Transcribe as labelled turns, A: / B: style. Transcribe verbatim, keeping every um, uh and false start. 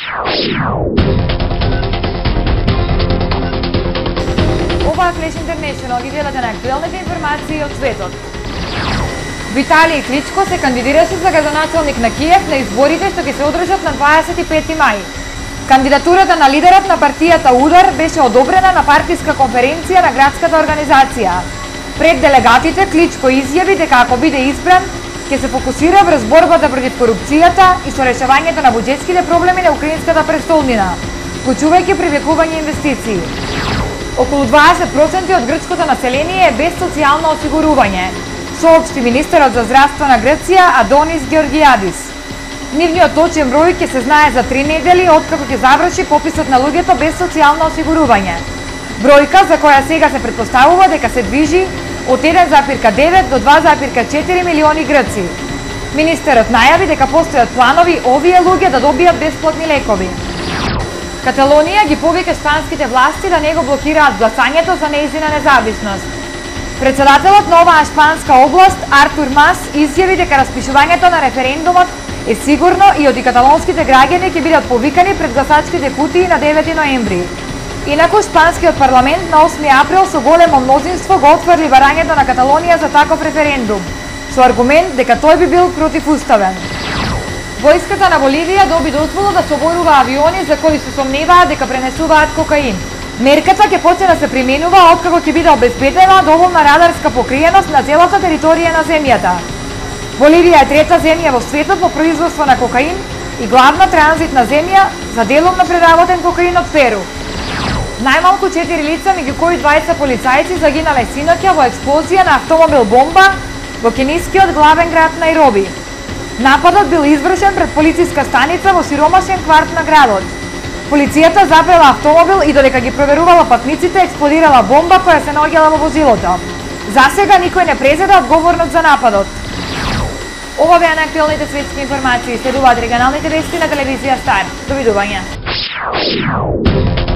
A: Ова е Флеш Интернешнл, ги гледате на актуелните информации од светот. Виталий Кличко се кандидираше за градоначалник на Киев на изборите што ќе се одржат на дваесет и пети мај. Кандидатурата на лидерот на партијата Удар беше одобрена на партиска конференција на градската организација. Пред делегатите Кличко изјави дека ако биде избран, ќе се фокусира врз борбата против корупцијата и со решавањето на буџетските проблеми на украинската престолнина, вклучувајќи привлекување инвестиции. Околу дваесет проценти од грчкото население е без социјално осигурување, соопшти министерот за здравство на Грција Адонис Георгијадис. Нивниот точен број ќе се знае за три недели откако ќе заврши пописот на луѓето без социјално осигурување. Бројка за која сега се претпоставува дека се движи од еден зарез девет до два зарез четири милиони грци. Министерот најави дека постојат планови овие луѓе да добијат бесплатни лекови. Каталонија ги повика шпанските власти да не го блокираат гласањето за нејзина независност. Председателот на оваа шпанска област, Артур Мас, изјави дека распишувањето на референдумот е сигурно и оди каталонските граѓани ќе бидат повикани пред гласачките кутии на девети ноември. Инаку шпанскиот парламент на осми април со големо мнозинство го отфрли барањето на Каталонија за таков референдум, со аргумент дека тој би бил противуставен. Војската на Боливија доби дозвола да соборува авиони за кои се сомневаат дека пренесуваат кокаин. Мерката ќе почне да се применува откако ќе биде обезбедена доволна радарска покриеност на целата територија на земјата. Боливија е трета земја во светот по производство на кокаин и главна транзитна земја за делумно преработен кокаин од Перу. Најмалку четири лица, меѓу кои дваесет полицајци, загинале синоќа во експлозија на автомобил бомба во кенискиот главен град Најроби. Нападот бил извршен пред полициска станица во сиромашен кварт на градот. Полицијата запрела автомобил и додека ги проверувала патниците, експлодирала бомба која се наоѓала во возилото. Засега никој не презеде одговорност за нападот. Ова беа најактуелните светски информации. Следуваат регионалните вести на телевизија Стар. Довидување.